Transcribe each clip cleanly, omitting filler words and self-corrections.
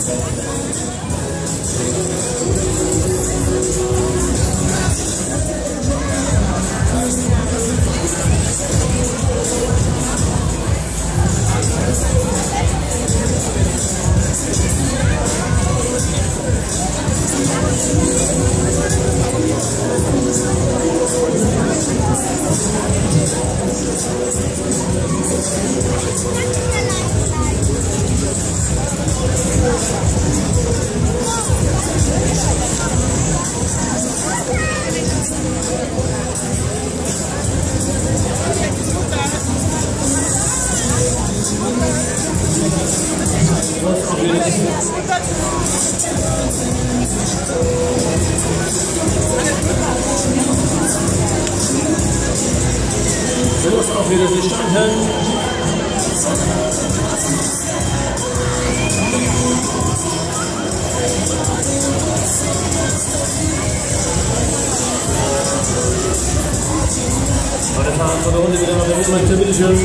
Los, auf wieder Sie starten. Bei der Fahrt von der Runde wieder mal der Mitmeister, bitteschön.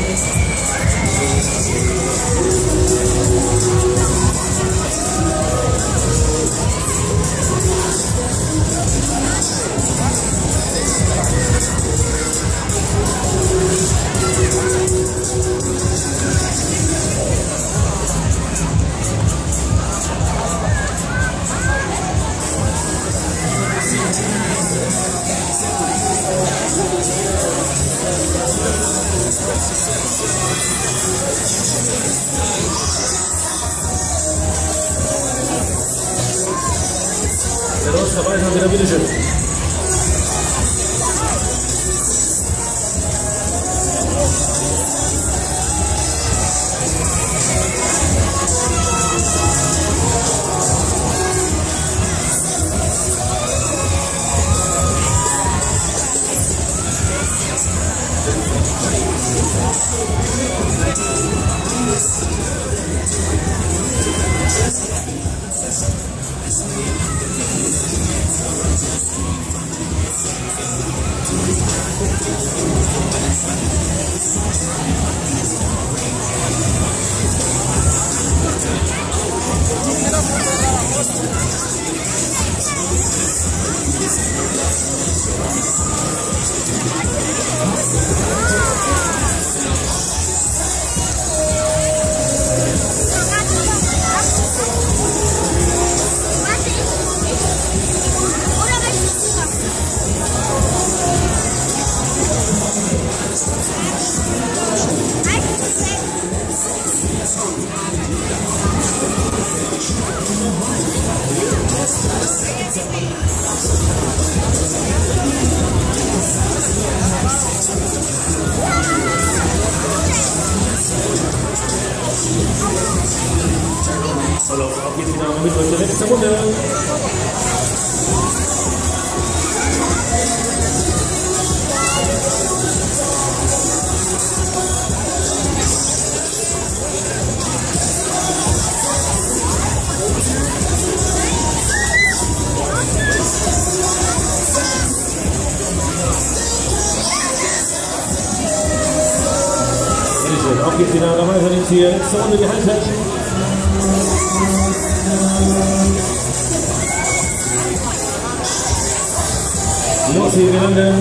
Der Los dabei ist wieder, bitteschön. Hallo, auf geht's wieder mit der nächsten Runde. Bitteschön, auf geht's wieder, dabei sind jetzt hier nächste Runde gehalten. Los, hier gelandet.